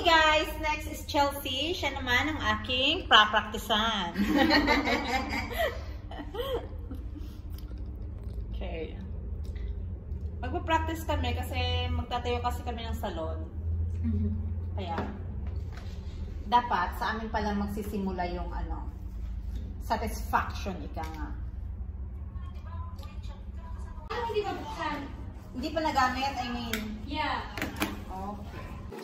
guys, next is Chelsea. Siya naman ang aking pra-practicean. Okay. Magpa-practice kami kasi magtatayo kasi kami ng salon. Kaya, dapat sa amin pala magsisimula yung ano, satisfaction, ika nga. Hindi ba buksan? Hindi pa nagamit, I mean. Yeah. Okay.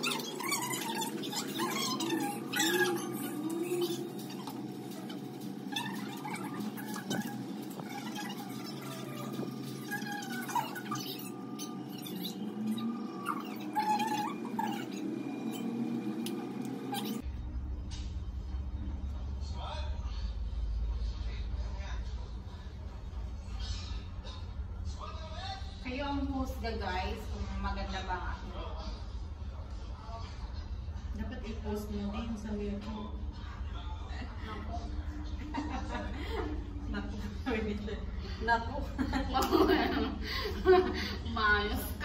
Kayo ang husga guys kung maganda ba ang aking ito. Dapat i-post mo din sa ko. Naku. Naku. Mayos ka.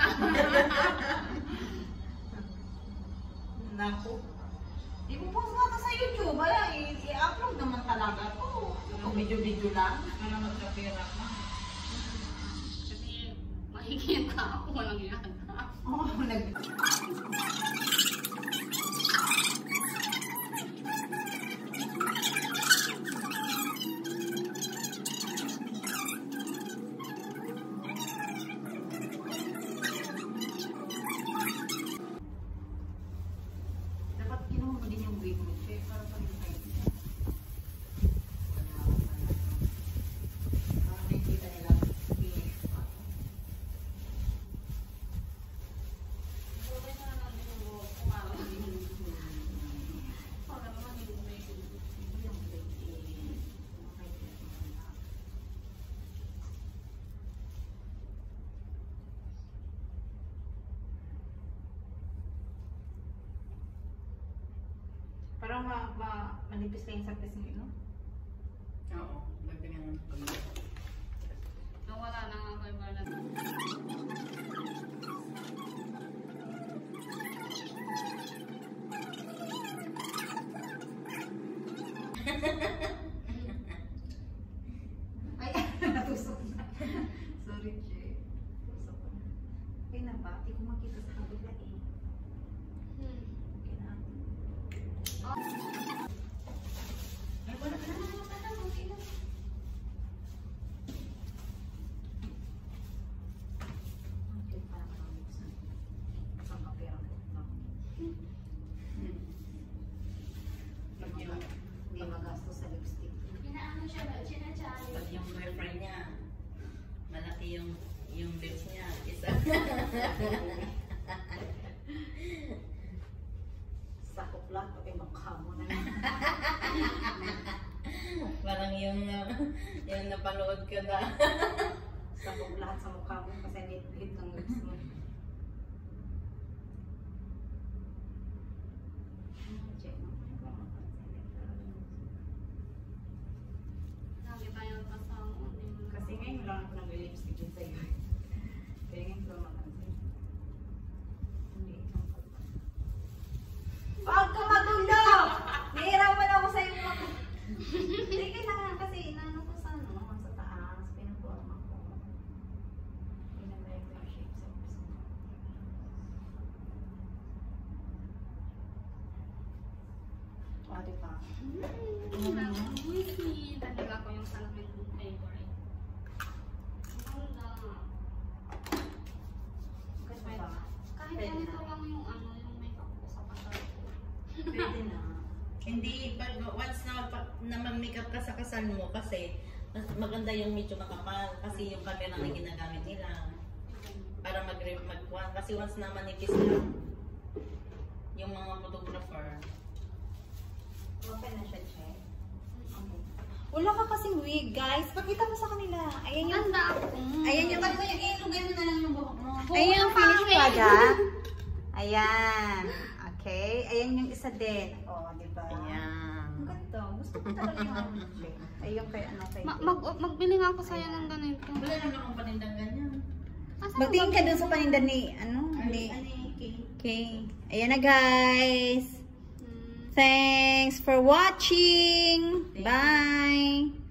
Naku. Ipupost nga ito sa YouTube. Wala, i-upload naman talaga ito. Kung video-video lang. Ano magkapira ka? Kasi makikita ako walang yata. Oo, dapat kinuha mo din yung wig mo. Para pa rin tayo. Para nakikita nila finish pa. Parang manipis lang yung surface mo, no? Oo, magpingan ng kamay. Nawala na nga kay Barnett. Ay, natusok na. Sorry, Jay. Natusok na. Okay na ba? Hindi ko makita sa kabila eh. Okay na. Ay, wala ka naman. Okay, parang nakabuksan. Isang kapirang ko. Hindi magastos sa lipstick. Inaano siya ba? Sinachali. Pag yung boyfriend niya, malaki yung lips niya. Isa. Sakop lang, pati mukha mo na. Parang yung napanood ka na. Sakop lahat sa mukha mo kasi hit ng lips mo. Nakita yung kasama. Kasi ngayon lang ako nag-lipstick din sa'yo. Kaya ngayon ko lang makansin. Hindi isang kalpa. Huwag ka magulo! Nahihirapan ako sa'yo mga... Sige na nga kasi inaano ko sa taas. Pinaforma ko. Pinabay ko yung shape sa gusto mo. O, diba? Talaga ko yung salamin kong favorite. Ang ganda. Gusto ba? Kahit Pwede ganito na. lang yung yung makeup ko sa kasal ko. Pwede na. Hindi, pag once na mag-makeup ka sa kasal mo, kasi maganda yung medyo makapal. Kasi yung camera na ginagamit nila. Para mag-one. Kasi once na manipis lang, yung mga photographer. Okay na siya, Che. Wala ka kasing wig, guys. Pakita mo sa kanila. Ayan yung... Ganda ako. Ayan yung... Ilugay mo na lang yung buhok mo. Buhok Ayan yung na finish pangit. product. Ayan. Okay. Ayan yung isa din. Oh, di ba? Ayan. Ang ganda. Gusto ko talaga yung ano, Che. Ay, yung kay ano, kay... Magbili nga ako sa'yo ng ganito. Wala naman akong panindang ganyan. Asan Magtingin ba? ka dun sa paninda ni, ano, Ay, ni Kay. Okay. Ayan na guys. Thanks for watching. Bye.